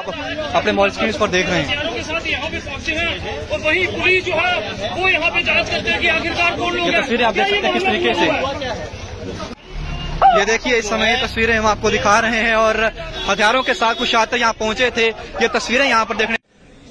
अपने mall screen पर देख रहे हैं के साथ यहाँ पे पहुंचे हैं और वही पुलिस जो है वो यहाँ पे जांच करते हैं कि आखिरकार कौन लोग। ये तस्वीरें आप देख सकते हैं किस तरीके से, ये देखिए इस समय ये तस्वीरें हम आपको दिखा रहे हैं और हथियारों के साथ कुछ छात्र यहाँ पहुंचे थे। ये तस्वीरें यहाँ पर देखने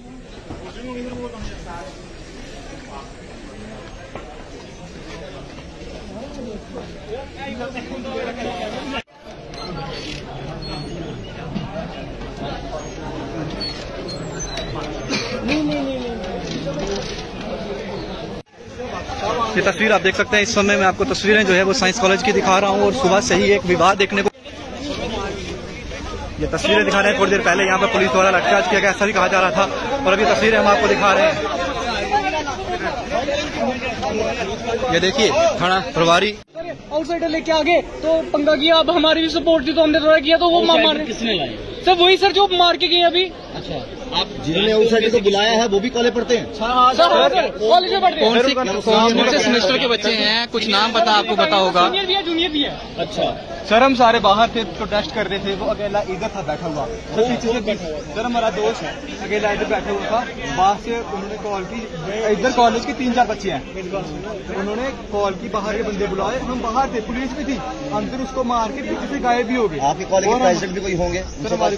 ये तस्वीर आप देख सकते हैं। इस समय मैं आपको तस्वीरें जो है वो साइंस कॉलेज की दिखा रहा हूँ और सुबह से ही एक विवाद देखने को ये तस्वीरें दिखा रहे हैं। थोड़ी देर पहले यहाँ पर पुलिस द्वारा लाठीचार्ज किया गया ऐसा भी कहा जा रहा था और अभी तस्वीरें हम आपको दिखा रहे हैं। ये देखिए थाना प्रभारी आउटसाइडर लेके आगे तो पंगा किया। अब हमारी भी सपोर्ट थी तो हमने थोड़ा किया तो वो मार किसने लाए? सर वही सर जो मार के गए अभी। अच्छा, आप जिन्होंने आउटसाइडर को बुलाया है वो भी कॉलेज पढ़ते हैं? कॉलेज में पढ़ते हैं। कौन से सेमेस्टर के बच्चे हैं? कुछ नाम पता आपको पता होगा? जूनियर भी है, जूनियर भी है। अच्छा सर हम सारे बाहर थे, प्रोटेस्ट कर रहे थे। वो अकेला इधर था बैठा हुआ, तो पीछे से सर हमारा दोस्त अकेला इधर बैठा हुआ था। बाहर से उन्होंने कॉल की, इधर कॉलेज के 3-4 बच्चे हैं, उन्होंने कॉल की बाहर के बंदे बुलाए। हम बाहर थे, पुलिस भी थी अंदर, उसको मार के पीछे से गायब भी हो गए। आपके कॉलेज के प्रेसिडेंट भी कोई होंगे? सर हमारे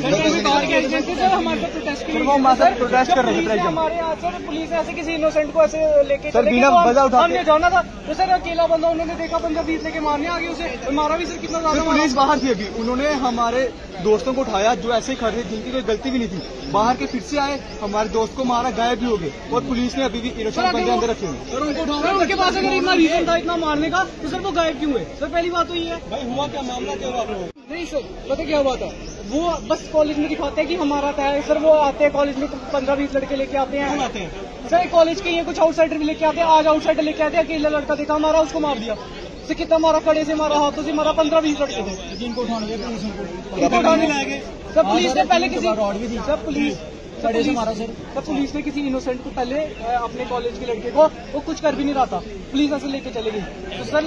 प्रोटेस्ट कर रहे थे। हमारे यहाँ सर पुलिस ऐसे किसी इनोसेंट को ऐसे लेके सर बिना वजह उठा हमने जाना था तो सर अकेला बंदा उन्होंने देखा 15-20 लेके मारने आ गए उसे, मारा भी सर कितना ज्यादा। पुलिस बाहर थी अभी, उन्होंने हमारे दोस्तों को उठाया जो ऐसे ही खड़े थे, जिनकी कोई गलती भी नहीं थी। बाहर के फिर से आए, हमारे दोस्त को मारा, गायब भी हो गए और पुलिस ने अभी भी इनोसेंट बंदे अंदर रखे हुए। सर उनके पास अगर इतना रीजन था इतना मारने का तो सर वो गायब क्यों हुए? सर पहली बात तो ये है भाई हुआ क्या, मामला क्या हुआ? नहीं सर पता क्या हुआ था, वो बस कॉलेज में दिखाते हैं कि हमारा था सर। वो आते हैं कॉलेज में 15-20 लड़के लेके आते हैं सर कॉलेज के, ये कुछ आउटसाइडर भी लेके आते हैं। आज आउटसाइडर लेके आते हैं, अकेला लड़का देखा हमारा, उसको मार दिया। से कितना मारा, कड़े से मारा, हाथों से मारा। 15-20 लड़के थे जिनको उठाने गए सर पुलिस ने पहले किसी सर पुलिस कड़े से मारा सर पुलिस ने किसी इनोसेंट को पहले अपने कॉलेज के लड़के को वो कुछ कर भी नहीं रहा था, पुलिस ऐसे लेके चले गई। तो सर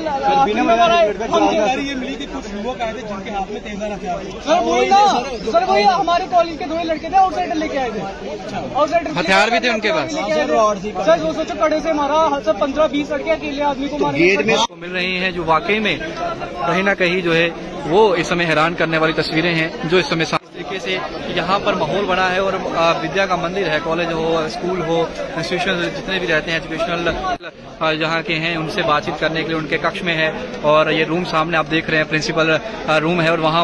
ये मिली कि कुछ युवक आए थे जिनके हाथ में तेजर हथियार थे। सर वही था सर, वही हमारे कॉलेज के 2 लड़के थे आउटसाइडर लेके आए थे। आउटसाइडर हथियार भी थे उनके पास सर, वो सोचो कड़े से मारा सर। 15-20 लड़के अकेले आदमी को मारे। गेट में मिल रही हैं जो वाकई में कहीं ना कहीं जो है वो इस समय हैरान करने वाली तस्वीरें हैं जो इस समय तरीके से यहाँ पर माहौल बना है और विद्या का मंदिर है। कॉलेज हो, स्कूल हो, इंस्टीट्यूशन जितने भी रहते हैं एजुकेशनल जहाँ के हैं, उनसे बातचीत करने के लिए उनके कक्ष में है। और ये रूम सामने आप देख रहे हैं प्रिंसिपल रूम है और वहाँ